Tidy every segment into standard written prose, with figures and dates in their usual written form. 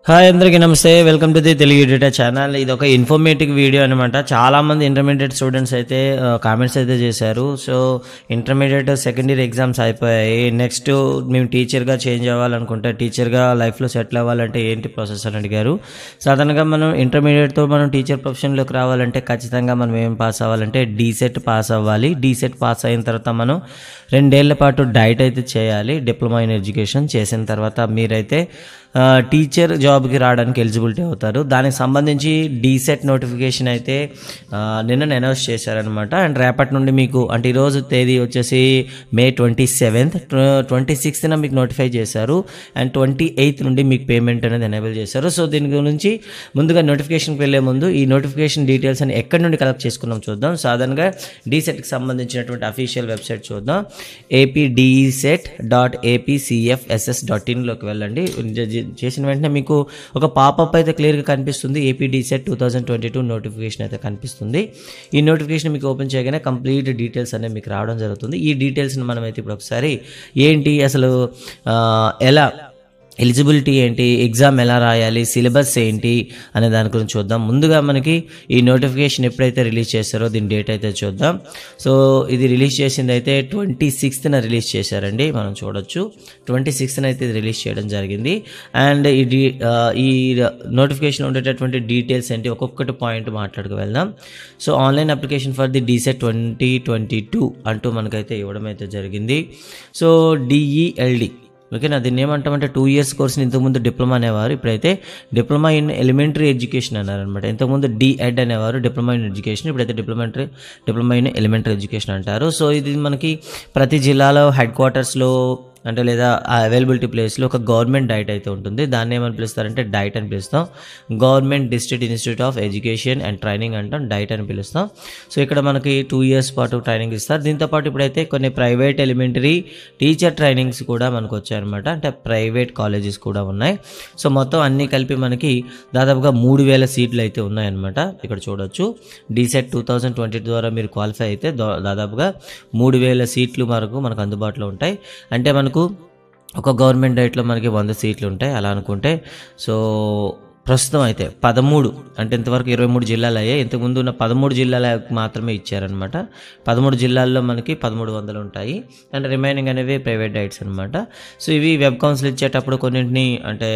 Hi అందరికీ నమస్తే. Welcome to the Telugu editor channel. ఇది ఒక ఇన్ఫర్మేటివ్ వీడియో అనమాట. చాలామంది ఇంటర్మీడియట్ స్టూడెంట్స్ అయితే కామెంట్స్ అయితే చేశారు. So intermediate second year exams అయిపోయాయి. నెక్స్ట్ మేము టీచర్గా చేంజ్ అవ్వాలనుకుంటే, టీచర్గా లైఫ్లో సెటిల్ అవ్వాలంటే ఏంటి ప్రాసెస్ అని అడిగారు. సాధారణంగా మనం ఇంటర్మీడియట్తో మనం టీచర్ ప్రొఫెషన్లోకి రావాలంటే ఖచ్చితంగా మనం ఏం పాస్ అవ్వాలంటే డీసెట్ పాస్ అవ్వాలి. డీసెట్ పాస్ అయిన తర్వాత మనం 2 ఏళ్ల పాటు డైట్ అయితే చేయాలి. డిప్లొమా ఇన్ ఎడ్యుకేషన్ చేసిన తర్వాత మీరైతే టీచర్ జాబ్కి రావడానికి ఎలిజిబిలిటీ అవుతారు. దానికి సంబంధించి డీసెట్ నోటిఫికేషన్ అయితే నిన్న అనౌన్స్ చేశారనమాట. అండ్ రేపటి నుండి మీకు అంటే ఈరోజు తేదీ వచ్చేసి May 27th, 26th మీకు నోటిఫై చేశారు. అండ్ 28th నుండి మీకు పేమెంట్ అనేది ఎనేబుల్ చేశారు. సో దీని గురించి ముందుగా నోటిఫికేషన్కి వెళ్ళే ముందు ఈ నోటిఫికేషన్ డీటెయిల్స్ అని ఎక్కడి నుండి కలెక్ట్ చేసుకున్నాం చూద్దాం. సాధారణంగా డీసెట్కి సంబంధించినటువంటి అఫీషియల్ వెబ్సైట్ చూద్దాం. apdset.apcfss.in వెళ్ళండి. చేసిన వెంటనే మీకు ఒక పాపప్ అయితే క్లియర్గా కనిపిస్తుంది. ఏపీ డీసెట్ 2022 నోటిఫికేషన్ అయితే కనిపిస్తుంది. ఈ నోటిఫికేషన్ మీకు ఓపెన్ చేయగానే కంప్లీట్ డీటెయిల్స్ అనేవి మీకు రావడం జరుగుతుంది. ఈ డీటెయిల్స్ని మనం అయితే ఇప్పుడు ఒకసారి ఏంటి అసలు ఎలా ఎలిజిబిలిటీ ఏంటి, ఎగ్జామ్ ఎలా రాయాలి, సిలబస్ ఏంటి అనే దాని గురించి చూద్దాం. ముందుగా మనకి ఈ నోటిఫికేషన్ ఎప్పుడైతే రిలీజ్ చేస్తారో దీని డేట్ అయితే చూద్దాం. సో ఇది రిలీజ్ చేసింది అయితే 26th రిలీజ్ చేశారండి. మనం చూడొచ్చు 26th అయితే ఇది రిలీజ్ చేయడం జరిగింది. అండ్ ఈ నోటిఫికేషన్ ఉండేటటువంటి డీటెయిల్స్ ఏంటి ఒక్కొక్కటి పాయింట్ మాట్లాడుకు వెళ్దాం. So online application for the DCET 2022 అంటూ మనకైతే ఇవ్వడం అయితే జరిగింది. సో డిఈఎల్డి ఓకేనా, దీన్ని ఏమంటామంటే 2 years కోర్స్ని ఇంతకుముందు డిప్లొమా అనేవారు, ఇప్పుడైతే డిప్లొమా ఇన్ ఎలిమెంటరీ ఎడ్యుకేషన్ అన్నారనమాట. ఇంతకుముందు డిఎడ్ అనేవారు, డిప్లొమా ఇన్ ఎడ్యుకేషన్, ఇప్పుడైతే డిప్లొమా ఇన్ ఎలిమెంటరీ ఎడ్యుకేషన్ అంటారు. సో ఇది మనకి ప్రతి జిల్లాలో హెడ్ క్వార్టర్స్లో అంటే లేదా అవైలబిలిటీ ప్లేస్లో ఒక గవర్నమెంట్ డైట్ అయితే ఉంటుంది. దాన్ని ఏమని పిలుస్తారంటే డైట్ అని పిలుస్తాం. Government district institute of education and training అంటాం, డైట్ అని పిలుస్తాం. సో ఇక్కడ మనకి 2 years పాటు ట్రైనింగ్ ఇస్తారు. దీంతోపాటు ఇప్పుడైతే కొన్ని ప్రైవేట్ ఎలిమెంటరీ టీచర్ ట్రైనింగ్స్ కూడా మనకు వచ్చాయన్నమాట. అంటే ప్రైవేట్ కాలేజెస్ కూడా ఉన్నాయి. సో మొత్తం అన్నీ కలిపి మనకి దాదాపుగా 3000 సీట్లు అయితే ఉన్నాయన్నమాట. ఇక్కడ చూడొచ్చు డీసెట్ 2022 ద్వారా మీరు క్వాలిఫై అయితే దాదాపుగా 3000 సీట్లు వరకు మనకు అందుబాటులో ఉంటాయి. అంటే మనకు ఒక గవర్నమెంట్ డైట్లో మనకి 100 సీట్లు ఉంటాయి అలా అనుకుంటే. సో ప్రస్తుతం అయితే 13 అంటే ఇంతవరకు 23 జిల్లాలు అయ్యాయి. ఇంతకుముందు ఉన్న 13 జిల్లాలకు మాత్రమే ఇచ్చారనమాట. 13 జిల్లాల్లో మనకి 1300 ఉంటాయి. అండ్ రిమైనింగ్ అనేవి ప్రైవేట్ డైట్స్ అనమాట. సో ఇవి వెబ్ కౌన్సిల్ ఇచ్చేటప్పుడు కొన్నింటిని అంటే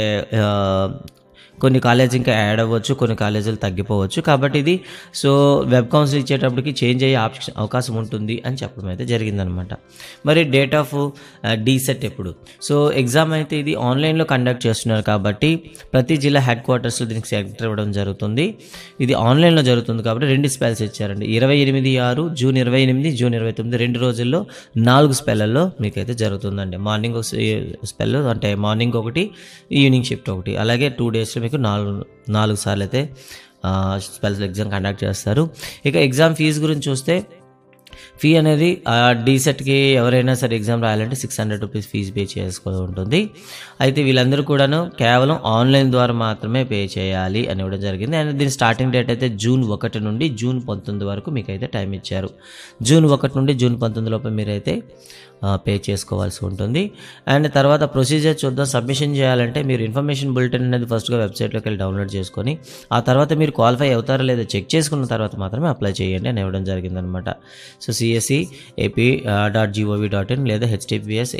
కొన్ని కాలేజీ ఇంకా యాడ్ అవ్వచ్చు, కొన్ని కాలేజీలు తగ్గిపోవచ్చు. కాబట్టి ఇది సో వెబ్ కౌన్సిల్ ఇచ్చేటప్పటికి చేంజ్ అయ్యే అవకాశం ఉంటుంది అని చెప్పడం అయితే జరిగిందనమాట. మరి డేట్ ఆఫ్ డీసెట్ ఎప్పుడు? సో ఎగ్జామ్ అయితే ఇది ఆన్లైన్లో కండక్ట్ చేస్తున్నారు కాబట్టి ప్రతి జిల్లా హెడ్ క్వార్టర్స్లో దీనికి సెంటర్ ఇవ్వడం జరుగుతుంది. ఇది ఆన్లైన్లో జరుగుతుంది కాబట్టి 2 స్పెల్స్ ఇచ్చారండి. 28/6, June 28, June 29 2 రోజుల్లో 4 స్పెల్లలో మీకైతే జరుగుతుందండి. మార్నింగ్ ఒక స్పెల్ అంటే మార్నింగ్ ఒకటి, ఈవినింగ్ షిఫ్ట్ ఒకటి, అలాగే 2 daysలో మీకు 4 సార్లు అయితే స్పెల్స్ ఎగ్జామ్ కండక్ట్ చేస్తారు. ఇక ఎగ్జామ్ ఫీజు గురించి చూస్తే ఫీ అనేది డీసెట్కి ఎవరైనా సరే ఎగ్జామ్ రాయాలంటే 600 రూపీస్ ఫీజు పే చేసుకోవాలి ఉంటుంది. అయితే వీళ్ళందరూ కూడాను కేవలం ఆన్లైన్ ద్వారా మాత్రమే పే చేయాలి అని ఇవ్వడం జరిగింది. అండ్ దీని స్టార్టింగ్ డేట్ అయితే June 1 నుండి June 19 వరకు మీకు అయితే టైం ఇచ్చారు. June 1 నుండి June 19 లోపు మీరైతే పే చేసుకోవాల్సి ఉంటుంది. అండ్ తర్వాత ప్రొసీజర్ చూద్దాం. సబ్మిషన్ చేయాలంటే మీరు ఇన్ఫర్మేషన్ బులెటిన్ అనేది ఫస్ట్గా వెబ్సైట్లోకి వెళ్ళి డౌన్లోడ్ చేసుకొని ఆ తర్వాత మీరు క్వాలిఫై అవుతారో లేదో చెక్ చేసుకున్న తర్వాత మాత్రమే అప్లై చేయండి అని ఇవ్వడం జరిగిందనమాట. సో CSE.ap.gov.in లేదా https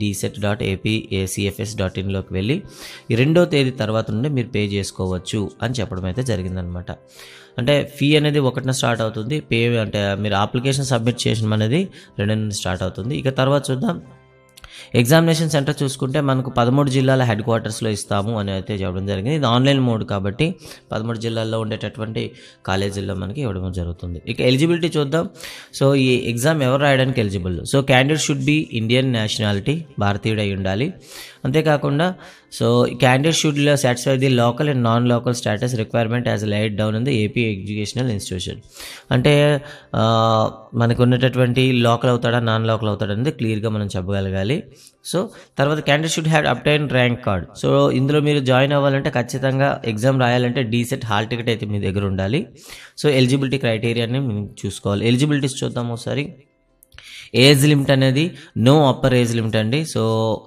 apdset.apcfs.in వెళ్ళి ఈ 2వ తేదీ తర్వాత నుండి మీరు పే చేసుకోవచ్చు అని చెప్పడం అయితే జరిగిందనమాట. అంటే ఫీ అనేది 1న స్టార్ట్ అవుతుంది. పే అంటే మీరు అప్లికేషన్ సబ్మిట్ చేయడం అనేది 2 నుండి స్టార్ట్ అవుతుంది. ఇక తర్వాత చూద్దాం. ఎగ్జామినేషన్ సెంటర్ చూసుకుంటే మనకు 13 జిల్లాల హెడ్ క్వార్టర్స్లో ఇస్తాము అని అయితే చెప్పడం జరిగింది. ఇది ఆన్లైన్ మోడ్ కాబట్టి 13 జిల్లాల్లో ఉండేటటువంటి కాలేజీల్లో మనకి ఇవ్వడం జరుగుతుంది. ఇక ఎలిజిబిలిటీ చూద్దాం. సో ఈ ఎగ్జామ్ ఎవరు రాయడానికి eligible? So candidate should be Indian nationality, భారతీయుడై ఉండాలి. అంతేకాకుండా so candidate should satisfy the local and non local status requirement as laid down in the AP educational institution. అంటే మనకు ఉన్నటువంటి లోకల్ అవుతాడా నాన్ లోకల్ అవుతాడా అనేది క్లియర్గా మనం చెప్పగలగాలి. సో తర్వాత candidate should have obtain rank card. So ఇందులో మీరు జాయిన్ అవ్వాలంటే ఖచ్చితంగా ఎగ్జామ్ రాయాలంటే డీసెట్ హాల్ టికెట్ అయితే మీ దగ్గర ఉండాలి. సో ఎలిజిబిలిటీ క్రైటీరియాని మేము చూసుకోవాలి. ఎలిజిబిలిటీస్ చూద్దాం ఒకసారి. ఏజ్ లిమిట్ అనేది నో అప్పర్ ఏజ్ లిమిట్ అండి. సో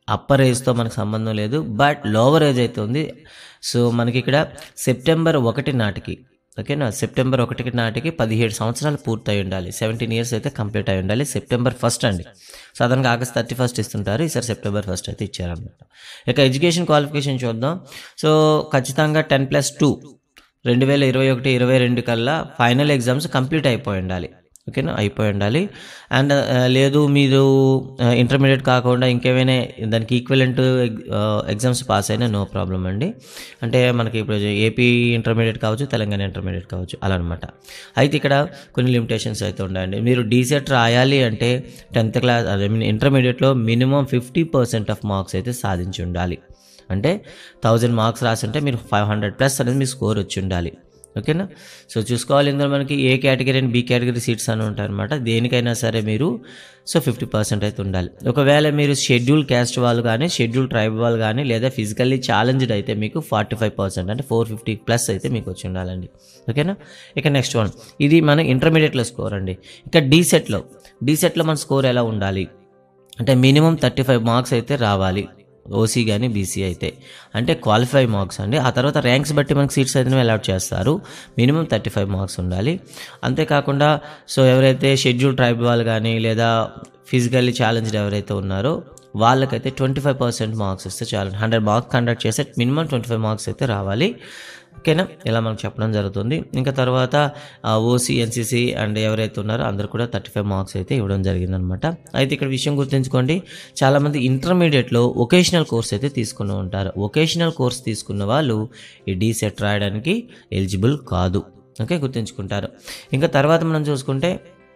అప్పర్ ఏజ్తో మనకు సంబంధం లేదు, బట్ లోవర్ ఏజ్ అయితే ఉంది. సో మనకి ఇక్కడ సెప్టెంబర్ 1 నాటికి, ఓకేనా, సెప్టెంబర్ 1 నాటికి 17 సంవత్సరాలు పూర్తయి ఉండాలి. 17 ఇయర్స్ అయితే కంప్లీట్ అయి ఉండాలి. సెప్టెంబర్ 1 అండి. సాధారణంగా ఆగస్ట్ 31 ఇస్తుంటారు, ఈసారి సెప్టెంబర్ 1 అయితే ఇచ్చారనమాట. ఇక ఎడ్యుకేషన్ క్వాలిఫికేషన్ చూద్దాం. సో ఖచ్చితంగా 10+2 2021-22 కల్లా ఫైనల్ ఎగ్జామ్స్ కంప్లీట్ అయిపోయి ఉండాలి. ఓకేనా, అయిపోయి ఉండాలి. అండ్ లేదు మీరు ఇంటర్మీడియట్ కాకుండా ఇంకేమైనా దానికి ఈక్వలెంట్ ఎగ్జామ్స్ పాస్ అయినా నో ప్రాబ్లం అండి. అంటే మనకి ఇప్పుడు ఏపీ ఇంటర్మీడియట్ కావచ్చు, తెలంగాణ ఇంటర్మీడియట్ కావచ్చు, అలా అనమాట. అయితే ఇక్కడ కొన్ని లిమిటేషన్స్ అయితే ఉన్నాయండి. మీరు డీసెట్ రాయాలి అంటే 10th క్లాస్ ఇంటర్మీడియట్లో మినిమం 50% ఆఫ్ మార్క్స్ అయితే సాధించి ఉండాలి. అంటే 1000 మార్క్స్ రాసి ఉంటే మీరు 500+ అనేది మీ స్కోర్ వచ్చి ఉండాలి. ఓకేనా. సో చూసుకోవాలి, ఇందులో మనకి A category and B category seats అని ఉంటాయి అనమాట. దేనికైనా సరే మీరు 50% అయితే ఉండాలి. ఒకవేళ మీరు షెడ్యూల్ క్యాస్ట్ వాళ్ళు కానీ, షెడ్యూల్ ట్రైబ్ వాళ్ళు కానీ, లేదా ఫిజికల్లీ ఛాలెంజ్డ్ అయితే మీకు 45% అంటే 450+ అయితే మీకు వచ్చి ఉండాలండి. ఓకేనా. ఇక నెక్స్ట్ వన్, ఇది మన ఇంటర్మీడియట్లో స్కోర్ అండి. ఇక డీసెట్లో మన స్కోర్ ఎలా ఉండాలి అంటే మినిమం 35 మార్క్స్ అయితే రావాలి. ఓసీ కానీ బీసీ అయితే అంటే క్వాలిఫై మార్క్స్ అండి. ఆ తర్వాత ర్యాంక్స్ బట్టి మనకి సీట్స్ అయితే అలాట్ చేస్తారు. మినిమం 35 మార్క్స్ ఉండాలి. అంతేకాకుండా సో ఎవరైతే షెడ్యూల్ ట్రైబ్ వాళ్ళు కానీ లేదా ఫిజికల్లీ ఛాలెంజ్డ్ ఎవరైతే ఉన్నారో వాళ్ళకైతే 25% మార్క్స్ వస్తే చాలు. 100 మార్క్స్ కండక్ట్ చేస్తే మినిమం 25 మార్క్స్ అయితే రావాలి. ఓకేనా, ఇలా మనకు చెప్పడం జరుగుతుంది. ఇంకా తర్వాత ఓసీ, ఎన్సీసీ అండ్ ఎవరైతే ఉన్నారో అందరూ కూడా 35 మార్క్స్ అయితే ఇవ్వడం జరిగిందనమాట. అయితే ఇక్కడ విషయం గుర్తుంచుకోండి, చాలామంది ఇంటర్మీడియట్లో వొకేషనల్ కోర్స్ అయితే తీసుకుని ఉంటారు. వొకేషనల్ కోర్స్ తీసుకున్న వాళ్ళు ఈ డీసెట్ రాయడానికి ఎలిజిబుల్ కాదు. ఓకే, గుర్తుంచుకుంటారు. ఇంకా తర్వాత మనం చూసుకుంటే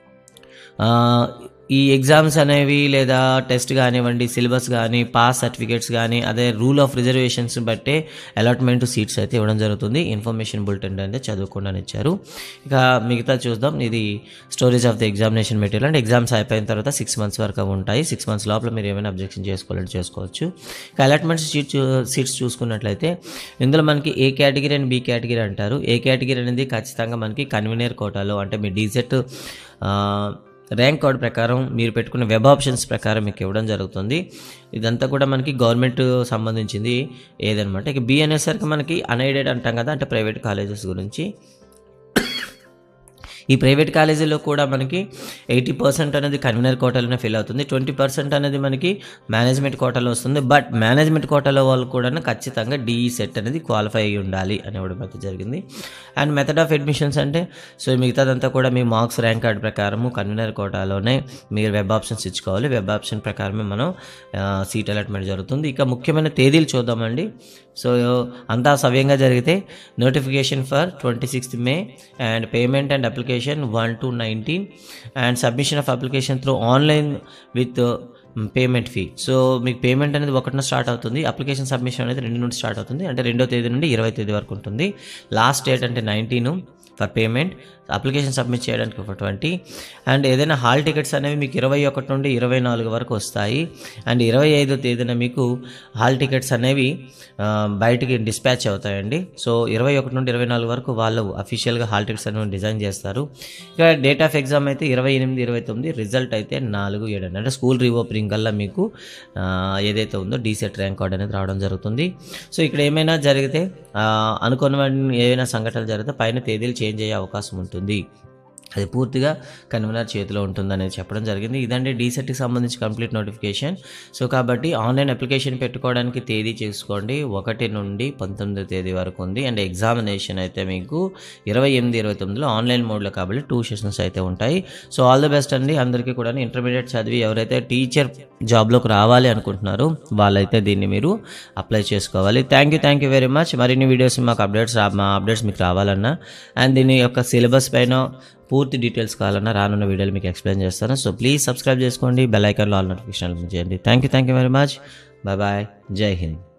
ఈ ఎగ్జామ్స్ అనేవి లేదా టెస్ట్ కానివ్వండి, సిలబస్ కానీ, పాస్ సర్టిఫికేట్స్ కానీ, అదే రూల్ ఆఫ్ రిజర్వేషన్స్ బట్టే అలాట్మెంట్ సీట్స్ అయితే ఇవ్వడం జరుగుతుంది. ఇన్ఫర్మేషన్ బులెటిన్ అంటే చదవకుండా ఇచ్చారు. ఇక మిగతా చూద్దాం. ఇది storage of the examination material అంటే ఎగ్జామ్స్ అయిపోయిన తర్వాత 6 months వరకు ఉంటాయి. 6 months లోపల మీరు ఏమైనా అబ్జెక్షన్ చేసుకోవాలంటే చేసుకోవచ్చు. ఇక అలాట్మెంట్ సీట్స్ చూసుకున్నట్లయితే ఇందులో మనకి A category and B category అంటారు. ఏ కేటగిరీ అనేది ఖచ్చితంగా మనకి కన్వీనర్ కోటాలో అంటే మీ డీసెట్ ర్యాంక్ కార్డ్ ప్రకారం మీరు పెట్టుకున్న వెబ్ ఆప్షన్స్ ప్రకారం మీకు ఇవ్వడం జరుగుతుంది. ఇదంతా కూడా మనకి గవర్నమెంట్ సంబంధించింది ఏదనమాట. ఇక బి అనేసరికి మనకి అన్ఎయిడెడ్ అంటాం కదా, అంటే ప్రైవేట్ కాలేజెస్ గురించి. ఈ ప్రైవేట్ కాలేజీలో కూడా మనకి 80% అనేది కన్వీనర్ కోటాలోనే ఫిల్ అవుతుంది. 20% అనేది మనకి మేనేజ్మెంట్ కోటాలో వస్తుంది. బట్ మేనేజ్మెంట్ కోటాలో వాళ్ళు కూడా ఖచ్చితంగా డిఈ సెట్ అనేది క్వాలిఫై అయ్యి ఉండాలి అని ఇవ్వడం అయితే జరిగింది. అండ్ మెథడ్ ఆఫ్ అడ్మిషన్స్ అంటే సో మిగతాదంతా కూడా మీ మార్క్స్ ర్యాంక్ కార్డ్ ప్రకారము కన్వీనర్ కోటాలోనే మీరు వెబ్ ఆప్షన్స్ ఇచ్చుకోవాలి. వెబ్ ఆప్షన్ ప్రకారమే మనం సీట్ అలాట్మెంట్ జరుగుతుంది. ఇక ముఖ్యమైన తేదీలు చూద్దామండి. సో అంతా సవ్యంగా జరిగితే notification for 26th May and payment and application 1 to 19 and submission of application through online with payment fee. So మీకు పేమెంట్ అనేది 1న స్టార్ట్ అవుతుంది. అప్లికేషన్ సబ్మిషన్ అనేది 2 నుండి స్టార్ట్ అవుతుంది. అంటే 2వ తేదీ నుండి 20వ తేదీ వరకు ఉంటుంది. లాస్ట్ డేట్ అంటే 19 ఫర్ పేమెంట్, అప్లికేషన్ సబ్మిట్ చేయడానికి ఒక 20. అండ్ ఏదైనా హాల్ టికెట్స్ అనేవి మీకు 21 నుండి 24 వరకు వస్తాయి. అండ్ 25వ తేదీన మీకు హాల్ టికెట్స్ అనేవి బయటికి డిస్పాచ్ అవుతాయండి. సో 21 నుండి 24 వరకు వాళ్ళు అఫీషియల్గా హాల్ టికెట్స్ అనేవి డిజైన్ చేస్తారు. ఇక డేట్ ఆఫ్ ఎగ్జామ్ అయితే 28, 29, రిజల్ట్ అయితే 4/7 అంటే స్కూల్ రీఓపెనింగ్ కల్లా మీకు ఏదైతే ఉందో డీసెట్ ర్యాంక్ కార్డ్ అనేది రావడం జరుగుతుంది. సో ఇక్కడ ఏమైనా జరిగితే అనుకున్న ఏమైనా సంఘటనలు జరిగితే పైన తేదీలు చేంజ్ అయ్యే అవకాశం ఉంటుంది. అది పూర్తిగా కన్వీనర్ చేతిలో ఉంటుందనేది చెప్పడం జరిగింది. ఇదండి డీసెట్కి సంబంధించి కంప్లీట్ నోటిఫికేషన్. సో కాబట్టి ఆన్లైన్ అప్లికేషన్ పెట్టుకోవడానికి తేదీ చేసుకోండి 1 నుండి 19వ తేదీ వరకు ఉంది. అండ్ ఎగ్జామినేషన్ అయితే మీకు 28, 29లో ఆన్లైన్ మోడ్లో కాబట్టి 2 సెషన్స్ అయితే ఉంటాయి. సో ఆల్ ది బెస్ట్ అండి అందరికీ కూడా. ఇంటర్మీడియట్ చదివి ఎవరైతే టీచర్ జాబ్లోకి రావాలి అనుకుంటున్నారో వాళ్ళైతే దీన్ని మీరు అప్లై చేసుకోవాలి. Thank you very much. మరిన్ని వీడియోస్ మాకు అప్డేట్స్ మీకు రావాలన్నా అండ్ దీని యొక్క సిలబస్ పైన పూర్తి డీటెయిల్స్ కావాలన్నా రానున్న వీడియోలు మీకు ఎక్స్ప్లెయిన్ చేస్తాను. సో ప్లీజ్ సబ్స్క్రైబ్ చేసుకోండి, బెల్ ఐకాన్లో ఆల్ నోటిఫికేషన్లు చేయండి. Thank you very much. Bye. జై హింద్.